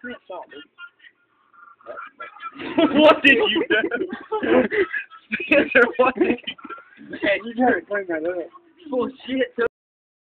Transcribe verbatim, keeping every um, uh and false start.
What did you do? Spencer, what did you do? Man, you gotta clean that up. Bullshit.